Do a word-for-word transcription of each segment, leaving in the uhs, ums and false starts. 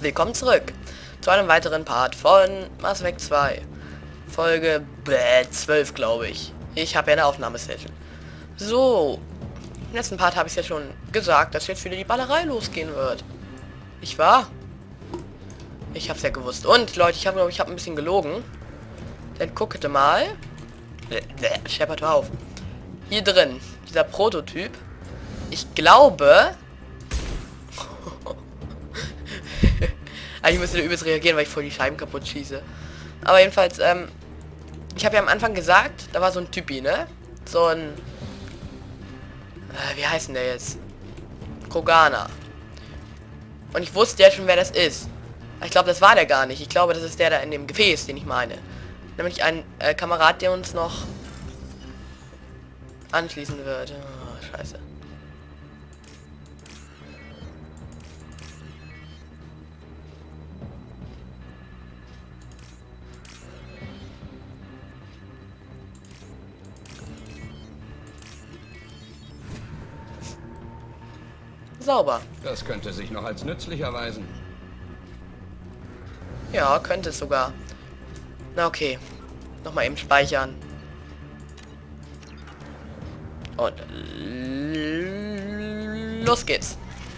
willkommen zurück zu einem weiteren Part von Mass Effect zwei. Folge zwölf, glaube ich. Ich habe ja eine Aufnahmesession. So, im letzten Part habe ich ja schon gesagt, dass jetzt wieder die Ballerei losgehen wird. Ich war? Ich habe es ja gewusst. Und Leute, ich habe glaube ich habe ein bisschen gelogen. Denn guckte mal. Scheppert auf. Hier drin, dieser Prototyp. Ich glaube... Ich müsste übelst reagieren, weil ich voll die Scheiben kaputt schieße. Aber jedenfalls, ähm, ich habe ja am Anfang gesagt, da war so ein Typi, ne? So ein... Äh, wie heißt denn der jetzt? Kroganer. Und ich wusste ja schon, wer das ist. Aber ich glaube, das war der gar nicht. Ich glaube, das ist der da in dem Gefäß, den ich meine. Nämlich ein äh, Kamerad, der uns noch anschließen wird. Oh, scheiße. Sauber. Das könnte sich noch als nützlich erweisen. Ja, könnte es sogar. Na okay. Nochmal eben speichern. Und los geht's.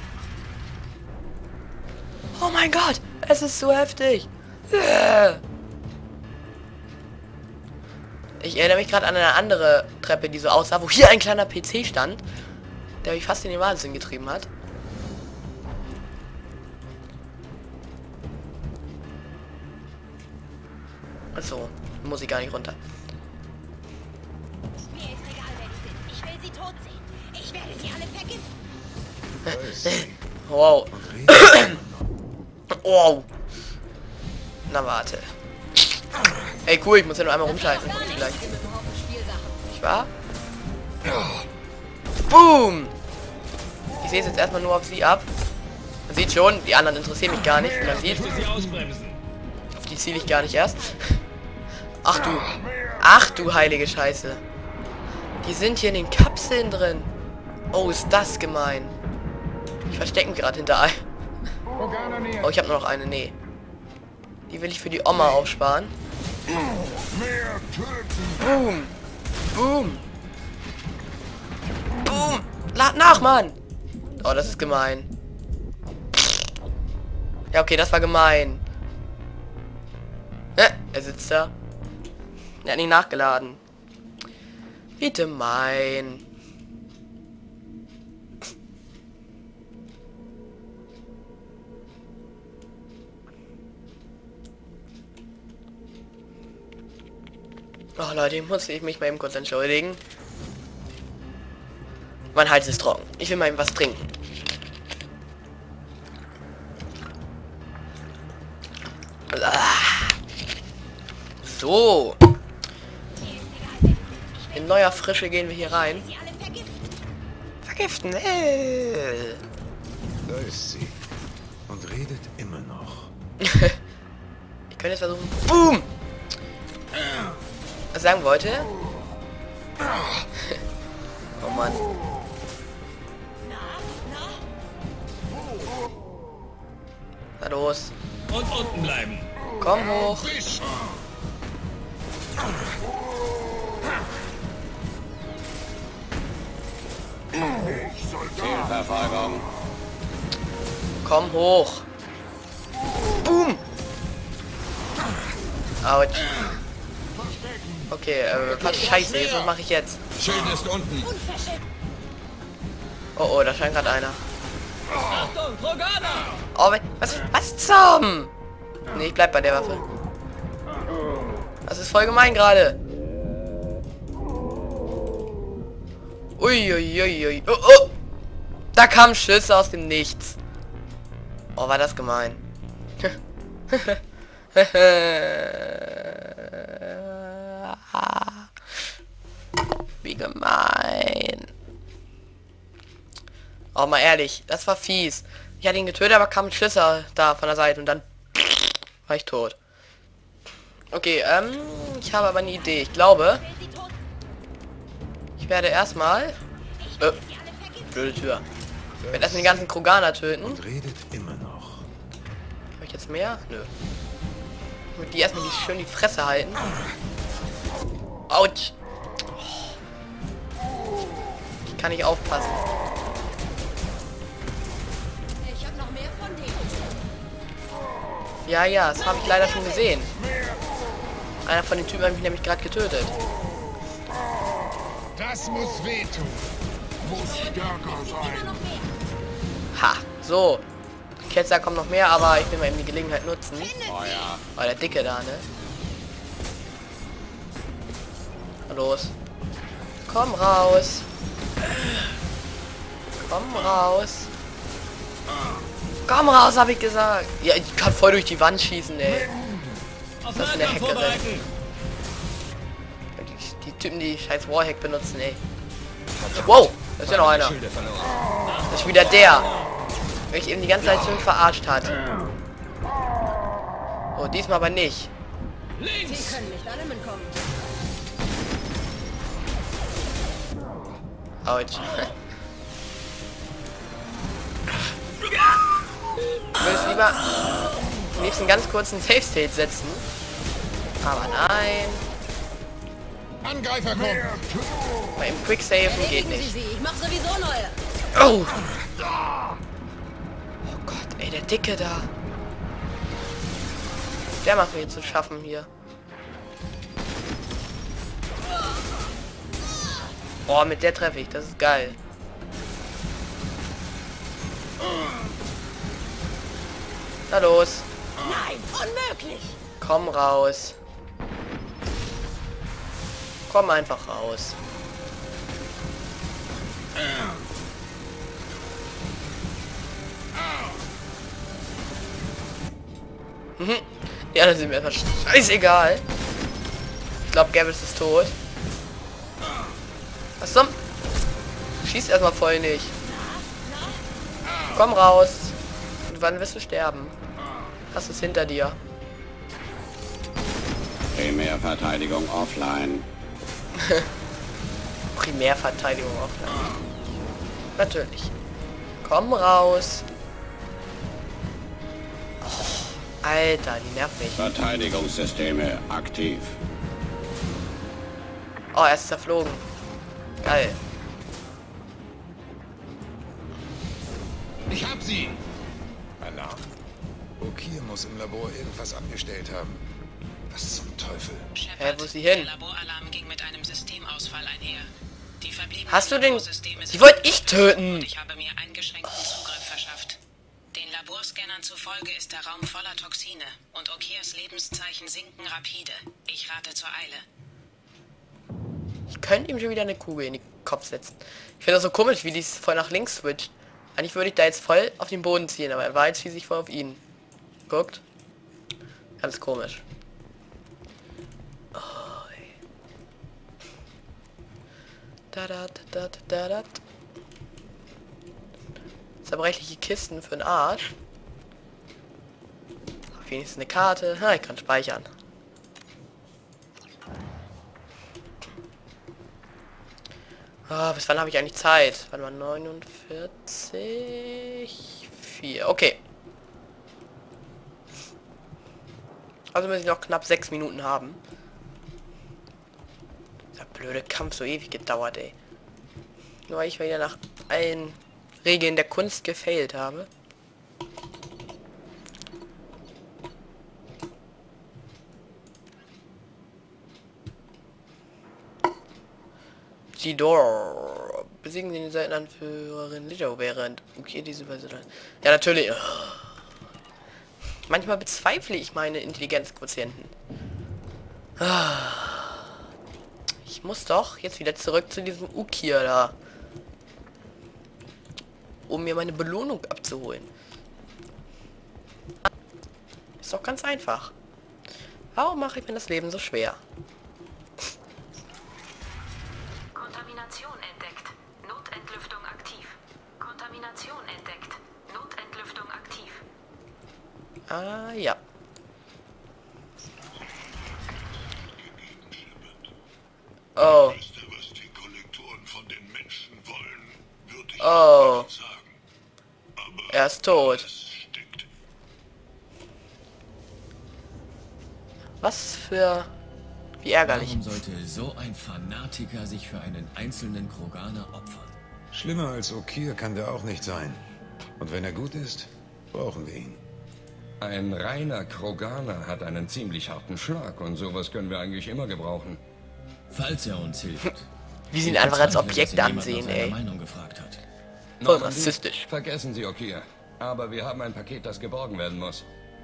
Oh mein Gott, es ist so heftig. Ich erinnere mich gerade an eine andere Treppe, die so aussah, wo hier ein kleiner P C stand, der mich fast in den Wahnsinn getrieben hat. Achso, muss ich gar nicht runter. Mir ist egal, wer die sind. Ich will sie tot sehen. Ich werde sie alle vergiften. Wow. Wow. Na warte. Ey cool, ich muss ja nur einmal rumschalten. Gleich. Ich war? Boom! Ich sehe es jetzt erstmal nur auf sie ab. Man sieht schon, die anderen interessieren mich gar nicht. Man sieht, auf die ziele ich gar nicht erst. Ach du. Ach du heilige Scheiße. Die sind hier in den Kapseln drin. Oh, ist das gemein. Ich verstecke mich gerade hinter ein. Oh, ich habe nur noch eine. Nee. Die will ich für die Oma aufsparen. Boom. Boom. Boom. Lad nach, Mann. Oh, das ist gemein. Ja, okay, das war gemein. Ja, er sitzt da. Er hat nicht nachgeladen. Bitte mein. Oh Leute, ich muss ich mich mal eben kurz entschuldigen. Mein Hals ist trocken. Ich will mal eben was trinken. So. In neuer Frische gehen wir hier rein. Vergiften. Äh. Da ist sie. Und redet immer noch. Ich könnte jetzt versuchen. Boom! Was ich sagen wollte? Oh Mann. Na los. Und unten bleiben. Komm hoch. Zielverfolgung. Komm hoch. Boom. Autsch. Okay, äh, was scheiße, jetzt, was mache ich jetzt? Schild ist unten. Oh oh, da scheint gerade einer. Achtung, Kroganer! Oh, was, was zum? Nee, ich bleib bei der Waffe. Das ist voll gemein gerade. Uiuiui. Oh, oh. Da kamen Schüsse aus dem Nichts. Oh, war das gemein. Wie gemein. Oh, mal ehrlich, das war fies. Ich hatte ihn getötet, aber kam ein Schlüssel da von der Seite und dann war ich tot. Okay, ähm, ich habe aber eine Idee. Ich glaube, ich werde erstmal... Äh, blöde Tür. Ich werde erstmal die ganzen Kroganer töten. Und redet immer noch. jetzt mehr? Nö. Ich würde die erstmal die schön die Fresse halten. Autsch. Ich kann nicht aufpassen. Ich hab noch mehr von denen. Ja, ja, das habe ich leider schon gesehen. Einer von den Typen hat mich nämlich gerade getötet. Das muss wehtun. Muss stärker sein. Ha, so. Jetzt da kommt noch mehr, aber ich will mal eben die Gelegenheit nutzen. Oh ja. Oh, der Dicke da, ne? Na los. Komm raus. Komm raus. Komm raus, habe ich gesagt. Ja, ich kann voll durch die Wand schießen, ey. Auf Das ist eine Nahkampf Hackerin. vorbereiten. Die, die Typen, die scheiß Wallhack benutzen, ey. Wow, da ist ja noch einer. Schilde verloren. Das ist wieder der. Der mich eben die ganze Zeit schön verarscht hat. Oh, diesmal aber nicht. Sie Links. können nicht allem entkommen. Autsch. Ich würde es lieber am liebsten ganz kurz einen Safe State setzen. Aber nein. Angreifer kommen. Bei im Quick Save geht Erledigen Sie nicht. sie. Ich mach sowieso neue. Oh! Oh Gott, ey, der Dicke da. Der macht mir jetzt zu schaffen hier. Oh, mit der treffe ich. Das ist geil. Na los. Nein, unmöglich. Komm raus. Komm einfach raus. Mhm. Ja, das ist mir etwas scheißegal. Ich glaube, Gavis ist tot. Was zum? Schießt erstmal voll nicht. Komm raus. Und wann wirst du sterben? Hast es hinter dir. Primärverteidigung offline. Primärverteidigung offline. Natürlich. Komm raus. Oh, Alter, die nervt mich. Verteidigungssysteme aktiv. Oh, er ist zerflogen. Geil. Ich hab sie. Alarm. Okir muss im Labor irgendwas abgestellt haben. Was zum Teufel? Hä, wo ist sie hin? Der Laboralarm ging mit einem Systemausfall einher. Die verbliebenen Hast du den... Laborsysteme Die sind wollte ich und töten. ich habe mir eingeschränkten Zugriff verschafft. Den Laborscannern zufolge ist der Raum voller Toxine und Okirs Lebenszeichen sinken rapide. Ich rate zur Eile. Ich könnte ihm schon wieder eine Kugel in den Kopf setzen. Ich finde das so komisch, wie die es voll nach links switcht. Eigentlich würde ich da jetzt voll auf den Boden ziehen, aber er war jetzt schließlich voll auf ihn. Guckt. Ganz komisch. Oh, ey. Da, da, da, da, da. Zerbrechliche Kisten für den Arsch. Auf wenigstens eine Karte. Ha, ich kann speichern. Ah, bis wann habe ich eigentlich Zeit? Wann war neunundvierzig? vier. Okay. Also muss ich noch knapp sechs Minuten haben. Der blöde Kampf so ewig gedauert, ey. Nur weil ich wieder nach allen Regeln der Kunst gefailt habe. Gidor. Besiegen Sie den Seitenanführerin Lido während... Okay, diese Weise dann... Ja, natürlich. Manchmal bezweifle ich meine Intelligenzquotienten. Ich muss doch jetzt wieder zurück zu diesem Ukir da. Um mir meine Belohnung abzuholen. Ist doch ganz einfach. Warum mache ich mir das Leben so schwer? Kontamination entdeckt. Notentlüftung aktiv. Kontamination entdeckt. Notentlüftung aktiv. Ah, ja. Oh. Was die Kollektoren von den Menschen wollen, würde ich Oh. nicht sagen. Aber Er ist tot. es stinkt. Was für... Wie ärgerlich. Warum sollte so ein Fanatiker sich für einen einzelnen Kroganer opfern? Schlimmer als Okier kann der auch nicht sein. Und wenn er gut ist, brauchen wir ihn. Ein reiner Kroganer hat einen ziemlich harten Schlag und sowas können wir eigentlich immer gebrauchen. Falls er uns hilft. Wie sie ihn einfach als Objekt ansehen, ey. Meinung gefragt hat. Voll rassistisch. Vergessen Sie Okier. Aber wir haben ein Paket, das geborgen werden muss.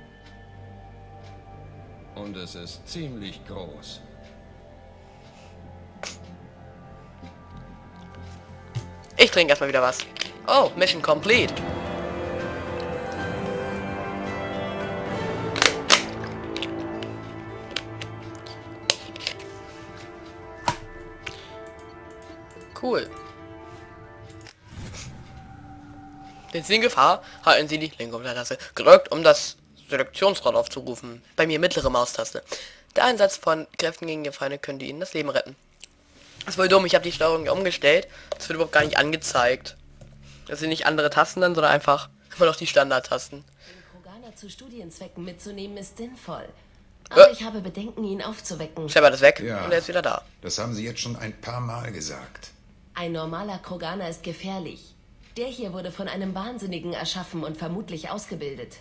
Und es ist ziemlich groß. Ich trinke erstmal wieder was. Oh, Mission complete. Cool. Den Sie in Gefahr, halten Sie die linke Untertaste gedrückt, um das Selektionsrad aufzurufen. Bei mir mittlere Maustaste. Der Einsatz von Kräften gegen die Feinde könnte Ihnen das Leben retten. Das ist wohl dumm, ich habe die Steuerung umgestellt. Das wird überhaupt gar nicht angezeigt. Das sind nicht andere Tasten dann, sondern einfach immer noch die Standardtasten. Den Kroganer zu Studienzwecken mitzunehmen ist sinnvoll. Aber äh. ich habe Bedenken, ihn aufzuwecken. Shepard ist weg Ja, und er ist wieder da. Das haben Sie jetzt schon ein paar Mal gesagt. Ein normaler Kroganer ist gefährlich. Der hier wurde von einem Wahnsinnigen erschaffen und vermutlich ausgebildet.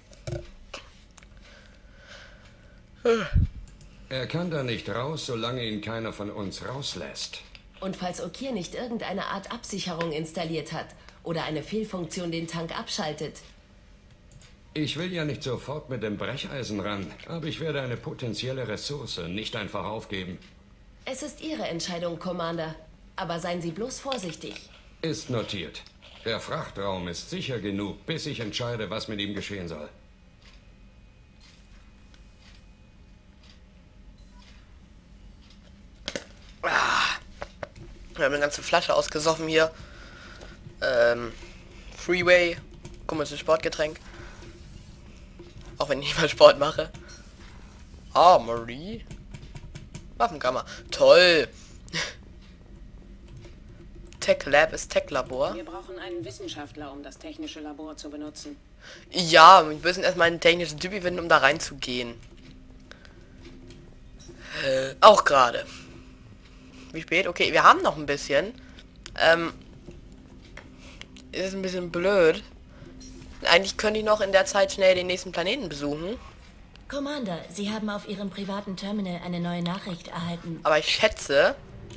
Er kann da nicht raus, solange ihn keiner von uns rauslässt. Und falls Okier nicht irgendeine Art Absicherung installiert hat oder eine Fehlfunktion den Tank abschaltet. Ich will ja nicht sofort mit dem Brecheisen ran, aber ich werde eine potenzielle Ressource nicht einfach aufgeben. Es ist Ihre Entscheidung, Commander. Aber seien Sie bloß vorsichtig. Ist notiert. Der Frachtraum ist sicher genug, bis ich entscheide, was mit ihm geschehen soll. Ah, wir haben eine ganze Flasche ausgesoffen hier. Ähm, Freeway. Komisches Sportgetränk. Auch wenn ich nicht mal Sport mache. Armory. Waffenkammer. Toll. Tech Lab ist Tech Labor. Wir brauchen einen Wissenschaftler, um das technische Labor zu benutzen. Ja, wir müssen erstmal einen technischen Typ finden, um da reinzugehen. Äh, auch gerade. Wie spät? Okay, wir haben noch ein bisschen. Ähm, ist ein bisschen blöd. Eigentlich könnte ich noch in der Zeit schnell den nächsten Planeten besuchen. Commander, Sie haben auf Ihrem privaten Terminal eine neue Nachricht erhalten. Aber ich schätze,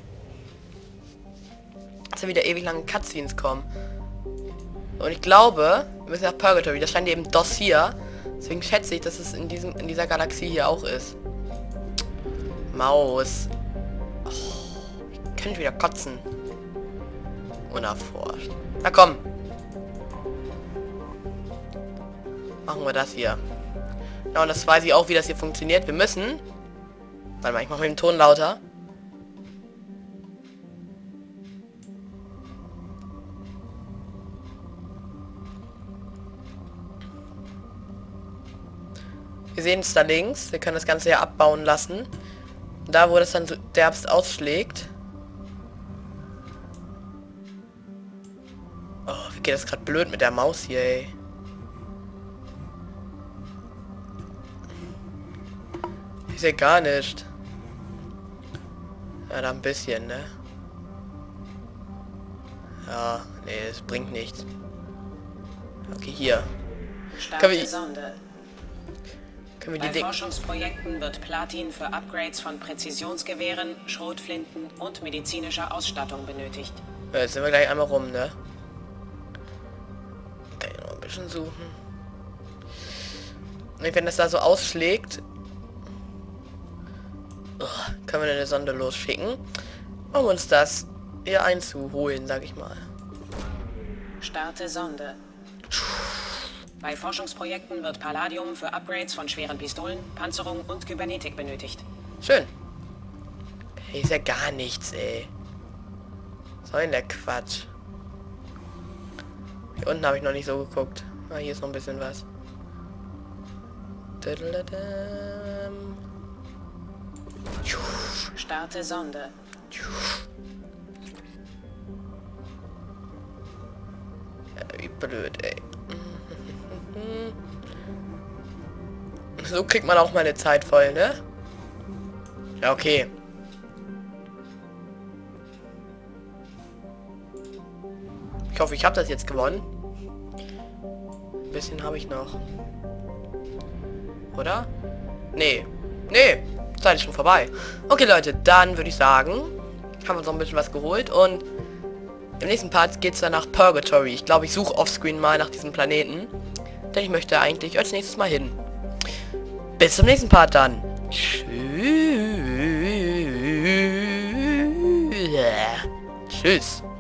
dass da wieder ewig lange Cutscenes kommen. Und ich glaube, wir müssen nach Purgatory. Da stand eben D O S hier. Deswegen schätze ich, dass es in diesem in dieser Galaxie hier auch ist. Maus. Oh, ich kann nicht wieder kotzen. Unerforscht. Na komm. Machen wir das hier. Ja, und das weiß ich auch, wie das hier funktioniert. Wir müssen... Warte mal, ich mache mal den Ton lauter. Wir sehen es da links. Wir können das Ganze ja abbauen lassen. Und da, wo das dann so derbst ausschlägt. Oh, wie geht das gerade blöd mit der Maus hier, ey. Ich sehe gar nicht. Ja, da ein bisschen, ne? Ja, nee, es bringt nichts. Okay, hier. Können wir, Sonde. können wir Bei die Dinge... Forschungsprojekten wird Platin für Upgrades von Präzisionsgewehren, Schrotflinten und medizinischer Ausstattung benötigt. Ja, jetzt sind wir gleich einmal rum, ne? Kann ich noch ein bisschen suchen. Und wenn das da so ausschlägt... Oh, können wir eine Sonde losschicken, um uns das hier einzuholen, sag ich mal. Starte Sonde. Bei Forschungsprojekten wird Palladium für Upgrades von schweren Pistolen, Panzerung und Kybernetik benötigt. Schön. Hier ist ja gar nichts, ey. Was soll denn der Quatsch? Hier unten habe ich noch nicht so geguckt. Ah, hier ist noch ein bisschen was. Starte Sonde. Ja, wie blöd, ey. So kriegt man auch mal eine Zeit voll, ne? Ja, okay. Ich hoffe, ich habe das jetzt gewonnen. Ein bisschen habe ich noch. Oder? Nee. Nee. Zeit ist schon vorbei. Okay, Leute, dann würde ich sagen, haben wir uns noch ein bisschen was geholt und im nächsten Part geht es dann nach Purgatory. Ich glaube, ich suche offscreen mal nach diesem Planeten, denn ich möchte eigentlich als nächstes mal hin. Bis zum nächsten Part dann. Tschüss. Tschüss.